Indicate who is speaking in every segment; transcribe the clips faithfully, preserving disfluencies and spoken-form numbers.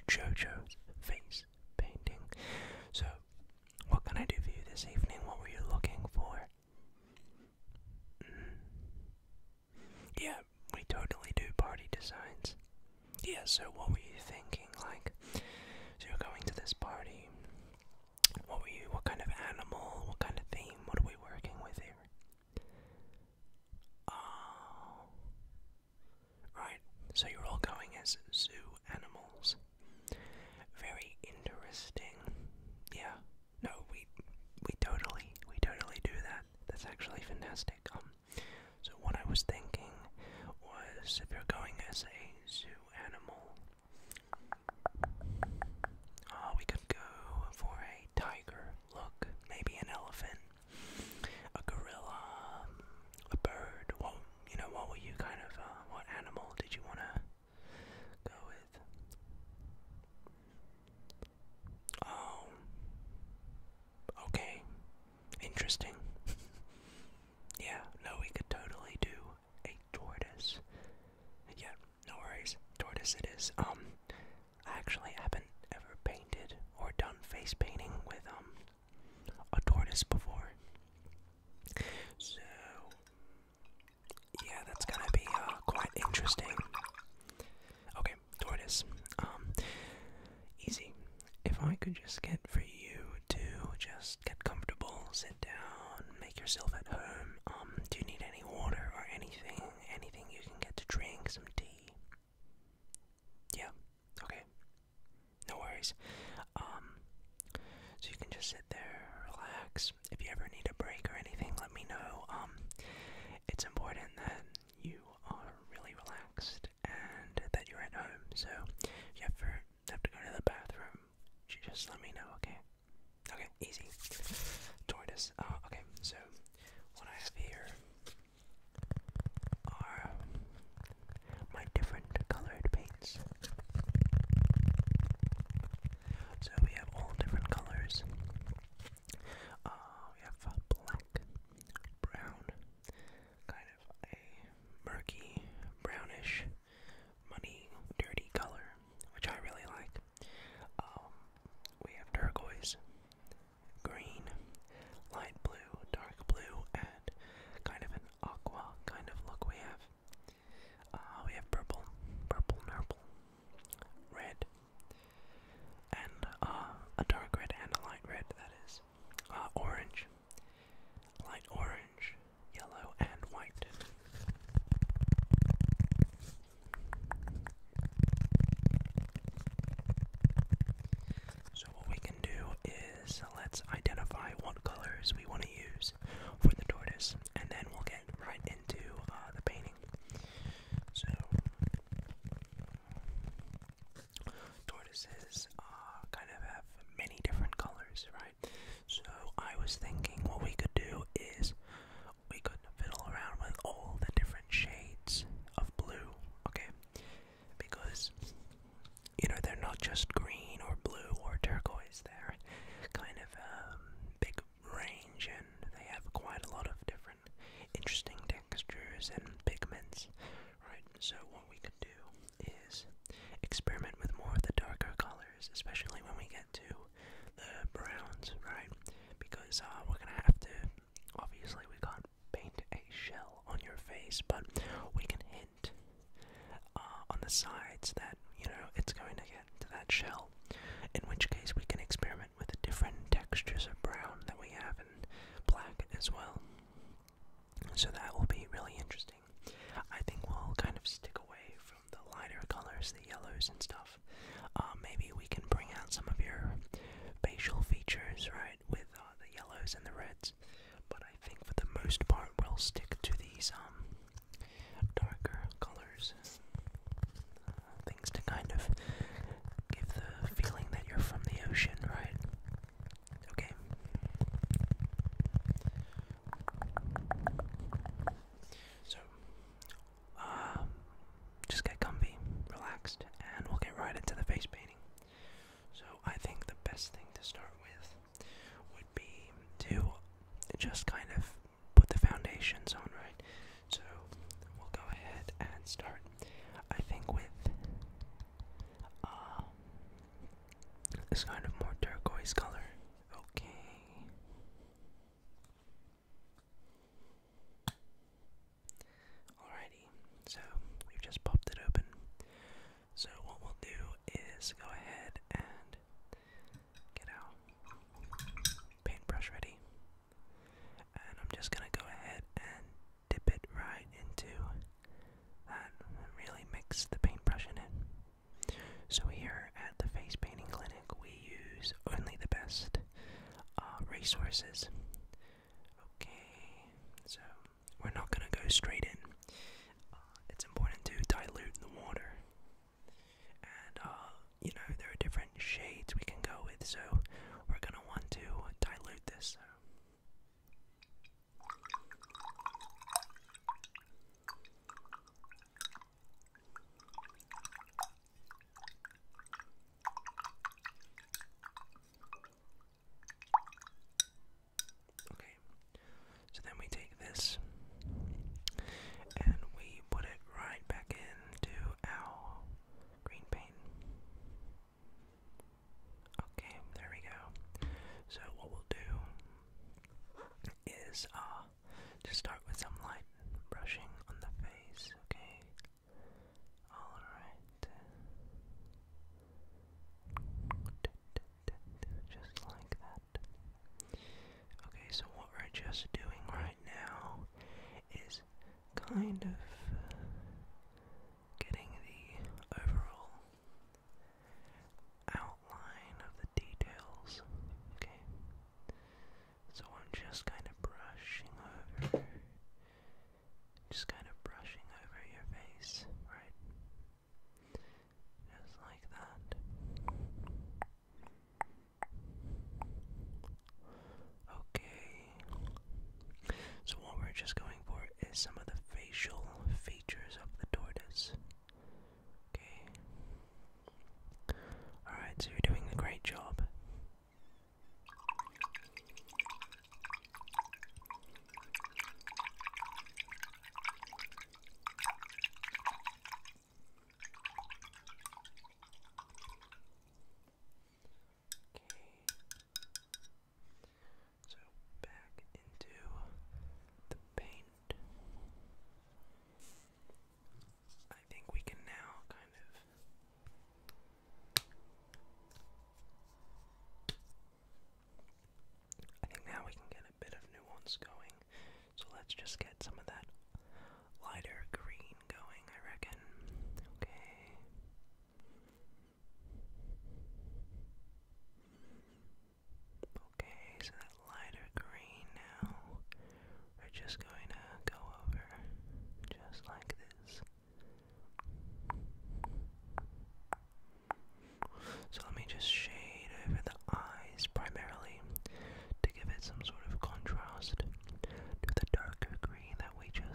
Speaker 1: JoJo's face painting. So, what can I do for you this evening? What were you looking for? Mm. Yeah, we totally do party designs. Yeah, so what were you thinking? Like, so you're going to this party. What were you, what kind of animal, what kind of theme, what are we working with here? Oh, right, so you're all going as zoo animals. Very interesting. Yeah, no, we, we totally, we totally do that. That's actually fantastic. Um, so what I was thinking was if you're going as a zoo animal, oh, we could go for a tiger look, maybe an elephant, a gorilla, a bird. What, you know, what were you kind of, uh, what animal did you want to go with? Oh, okay, interesting. Yeah, no, we could totally do a tortoise. Yeah, no worries, tortoise it is. Um, I actually haven't ever painted or done face painting with um a tortoise before. So yeah, that's gonna be uh, quite interesting. Okay, tortoise. Um, easy. If I could just get for you to just get comfortable, sit down, make yourself at home. Um, do you need any water or anything? Anything you can get to drink, some tea? Yeah. Okay. No worries. Um, so you can just sit there, relax. If you ever need a break or anything, let me know. Um, it's important that you are really relaxed and that you're at home. So if you ever have to go to the bathroom, you just let me know, okay? Okay, easy. Tortoise. Uh, okay, so what I have here are my different colored paints. So we have all different colors. Uh, we have uh, black, brown, kind of a murky, brownish, muddy, dirty color, which I really like. Um, we have turquoise, green, light blue, dark blue, and kind of an aqua kind of look we have. Uh, we have purple, purple, purple, red, and uh, a dark red and a light red, that is. Uh, orange, light orange, yellow, and white. So what we can do is let's identify what colors we want to use for the tortoise, and then we'll get right into uh, the painting. So tortoises uh, kind of have many different colors, right? So I was thinking what we could do is we could fiddle around with all the different shades of blue, okay? Because, you know, they're not just green or blue or turquoise, they're kind of a big range, and they have quite a lot of different interesting textures and pigments, right? So what we could do is experiment with more of the darker colors, especially when we get to the browns, right? Because uh, we're gonna have to, obviously we can't paint a shell on your face, but we can hint uh, on the sides that, you know, it's going to get to that shell, in which case we can experiment with the different textures of brown that we have and black as well. So that will be really interesting. I think we'll kind of stick away from the lighter colors, the yellows and stuff. Uh, maybe we can bring out some of your facial features, right, with uh, the yellows and the reds. But I think for the most part we'll stick to these um darker colors. Uh, things to kind of give the feeling that you're from the ocean, right? Okay. So, um, just get comfy, relaxed, and we'll get right into the face painting. So I think the best thing to start with would be to just kind of put the foundations on, right? So we'll go ahead and start, I think, with uh, this kind of more turquoise color. Okay. Alrighty, so we've just popped it open. So what we'll do is go ahead and get our paintbrush ready. And I'm just gonna go ahead and dip it right into that and really mix the paintbrush in it. So here at the Face Painting Clinic, we use only the best uh, resources. Okay, so we're not gonna go straight in. Uh, it's important to dilute the water, and uh, you know there are different shades we can go with, so we're gonna want to dilute this. So. Okay, so then we take this and we put it right back into our green paint. Okay, there we go. So what we'll do is uh just start with some light brushing on the face, okay? Alright. Just like that. Okay, so what we're just doing right now is kind of uh, getting the overall outline of the details, okay? So I'm just kind of brushing over, just kind of brushing over your face, right? Just like that. Okay. So what we're just going for is some of the facial features of the tortoise. Okay. Alright, so you're doing a great job. So back into the paint. I think we can now kind of I think now we can get a bit of nuance going. So let's just get some of that lighter green going, I reckon. Okay. Okay, so that lighter green now, we're just going to go over just like this. So let me just shade over the eyes primarily to give it some sort of contrast to the darker green that we just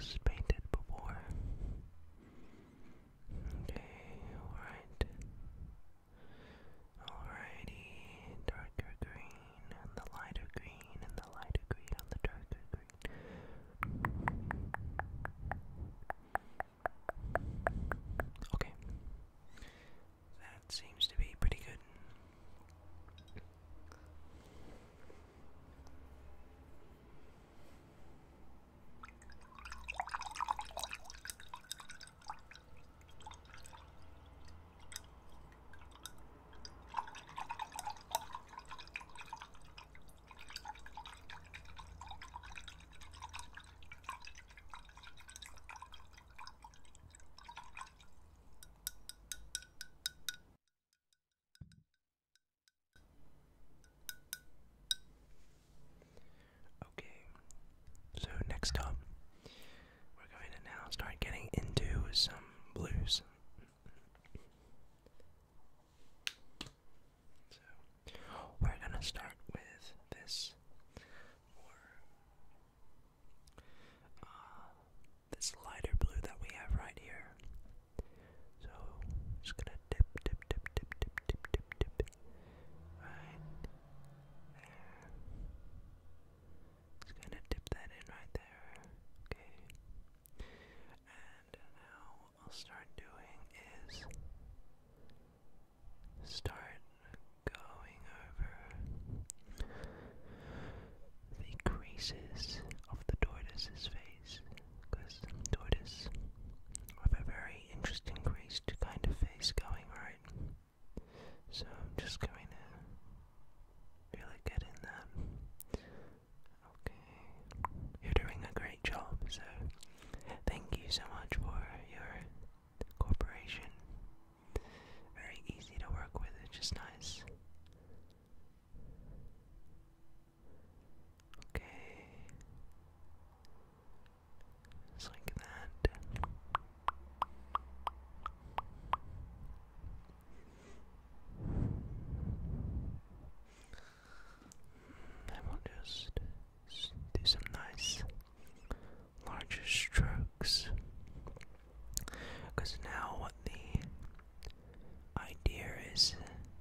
Speaker 1: is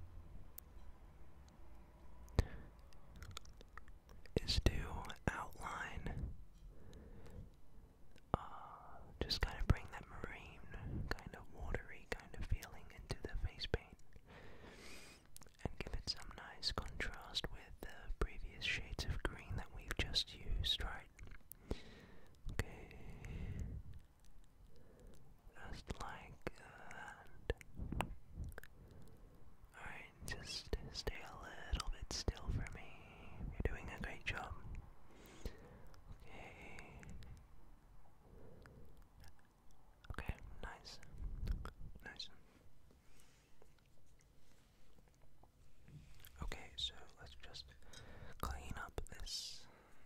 Speaker 1: is to outline, uh, just kind of bring that marine, kind of watery kind of feeling into the face paint, and give it some nice contrast with the previous shades of green that we've just used, right? Okay, just like that. Alright, just stay a little bit still for me. You're doing a great job. Okay. Okay, nice. Nice. Okay, so let's just clean up this.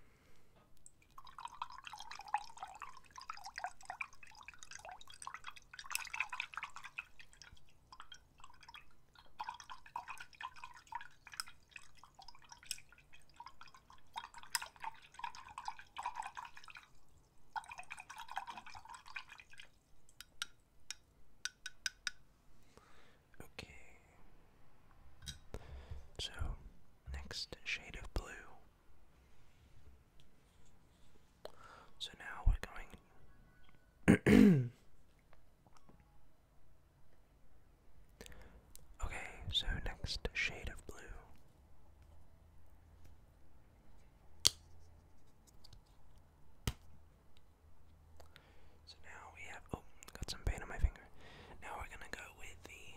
Speaker 1: Okay. So, next shade of blue. So now we're going. Okay, so next shade of blue. So now we have, oh, got some paint on my finger. Now we're gonna go with the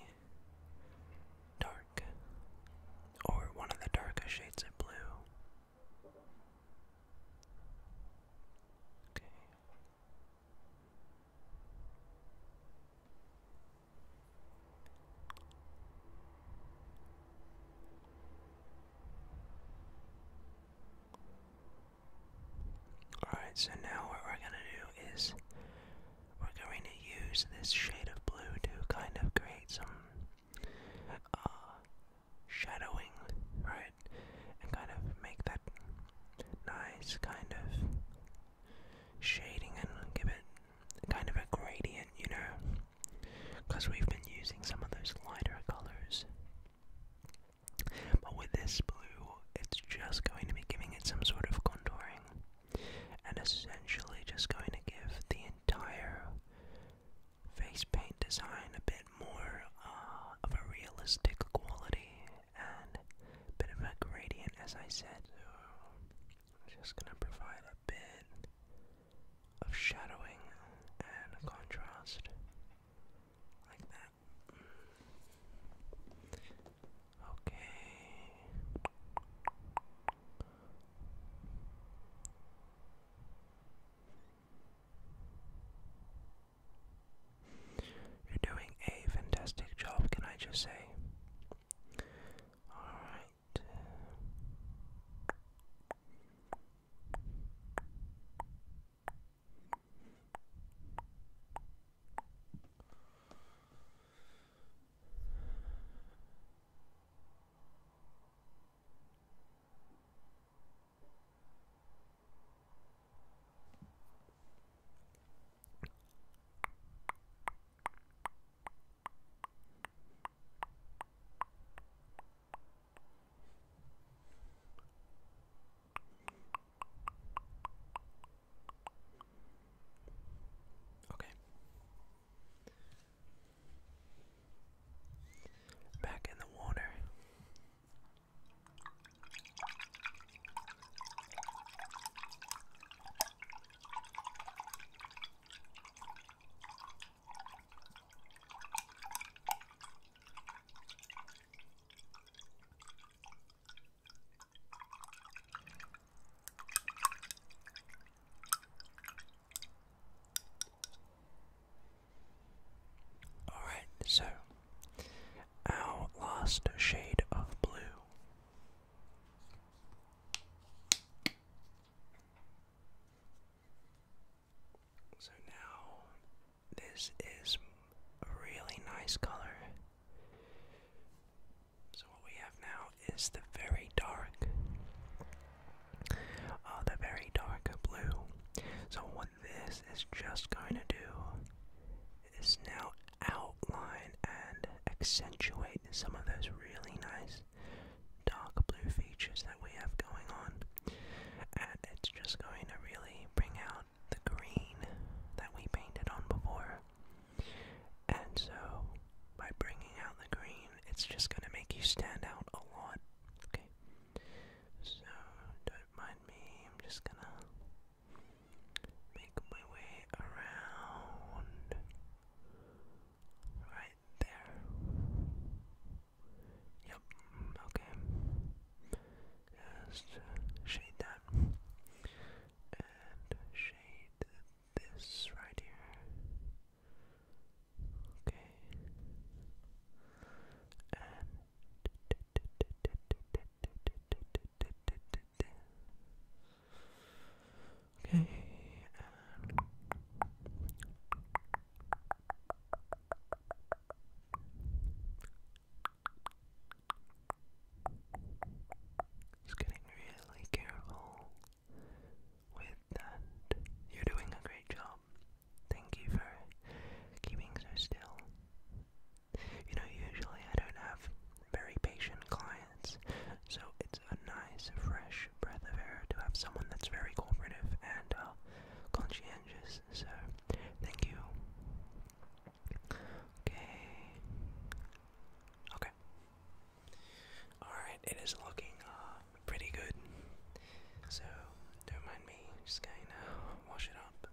Speaker 1: dark, or one of the darker shades of blue. Okay. Alright, so now what we're gonna do is we're going to use this shade of blue to kind of create some uh, shadowing, right? And kind of make that nice kind of shading and give it kind of a gradient, you know? Because we've been using some of those lighter colors. But with this blue, it's just going to be giving it some sort of contouring, and essentially just going to give the entire face paint design a bit more uh, of a realistic quality and a bit of a gradient, as I said. So I'm just going to provide a bit of shadowing and contrast like that. Okay. You're doing a fantastic job, can I just say? Alright. Okay. Back in the water. Alright, so our last shade of blue. So now this is a really nice color. So what we have now is the very dark, uh, the very dark blue. So what this is just going to do is now outline and accentuate some of you stand out a lot. Okay, so don't mind me. I'm just gonna make my way around right there. Yep. Okay. Just uh, shade that and shade this right here. Okay. And okay. Just getting really careful with that. You're doing a great job. Thank you for keeping so still. You know, usually I don't have very patient clients, so it's a nice, fresh breath of air to have someone that's very cooperative and uh, conscientious. So, thank you. Okay. Okay. Alright, it is looking uh, pretty good. So, don't mind me, just going to wash it up.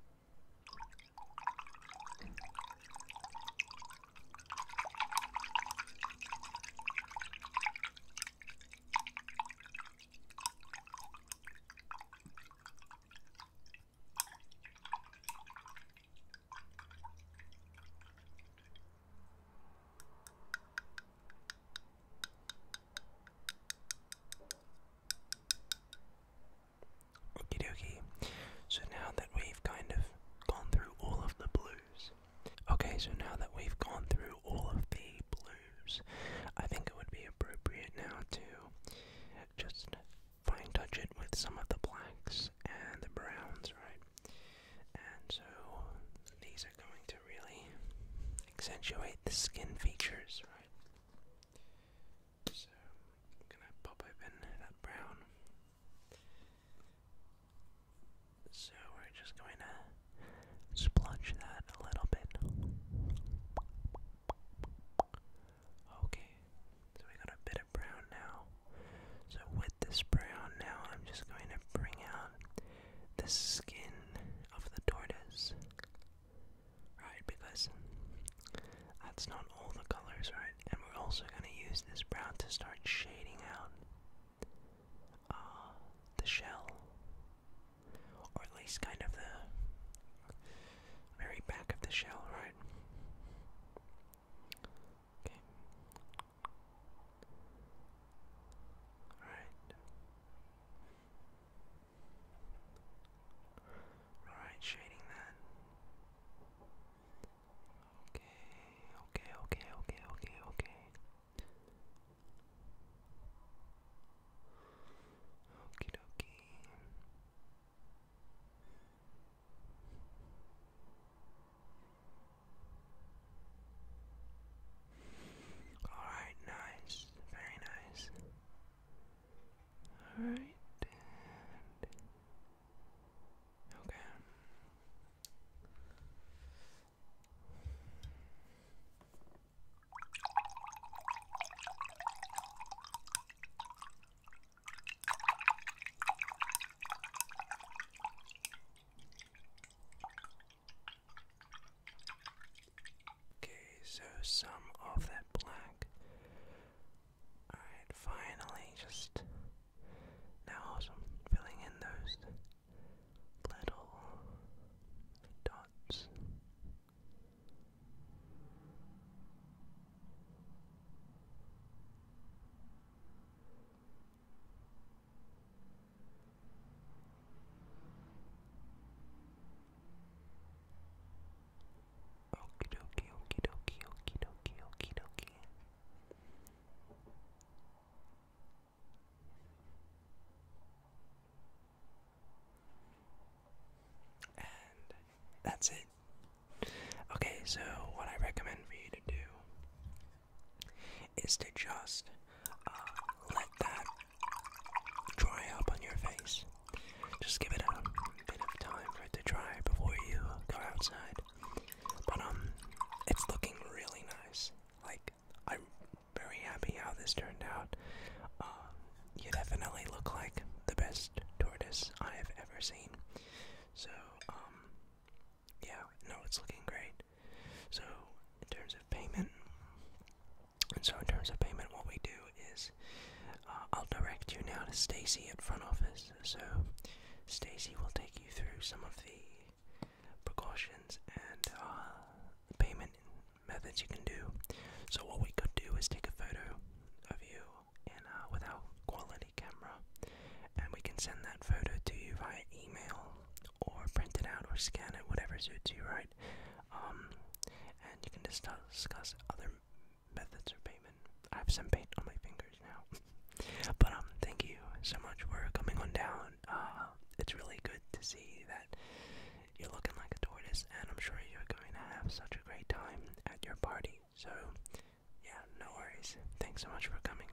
Speaker 1: Okie dokie. So now that we've kind of gone through all of the blues. Okay, so now that we've gone through all of the blues, I think it would be appropriate now to just fine touch it with some of the blacks and the browns, right? And so these are going to really accentuate the skin features, right? So I'm gonna pop open that brown. So we're just going to splodge that a little bit. Okay, so we got a bit of brown now. So with this brown now, I'm just going to bring out the skin of the tortoise. Right, because that's not all the colors, right? And we're also going to use this brown to start shading out uh, the shell. Or at least kind of the very back of the shell, right? Okay. Alright. Alright, shading that. Okay, okay, okay, okay, okay, okay. Okie dokie. Alright, nice. Very nice. Alright. Okay. Okay, so some of that black. Alright, finally, just now I'm filling in those little dots. Okie dokie, okie dokie, okie dokie, okie dokie. And that's it. Okay, so what I recommend for you to do is to just uh, let that dry up on your face. Just give it a bit of time for it to dry before you go outside. But um, it's looking really nice. Like, I'm very happy how this seen. So, um, yeah, no, it's looking great. So, in terms of payment, and so in terms of payment, what we do is, uh, I'll direct you now to Stacy at front office. So, Stacy will take you through some of the precautions and uh, payment methods you can do. So, what we could do is take a photo of you in uh, with our quality camera, and we can send that photo to you via email or print it out or scan it, whatever suits you, right? Um, and you can just discuss other methods of payment. I have some paint on my fingers now. But um, thank you so much for coming on down. Uh, it's really good to see that you're looking like a tortoise, and I'm sure you're going to have such a great time at your party. So, yeah, no worries. Thanks so much for coming.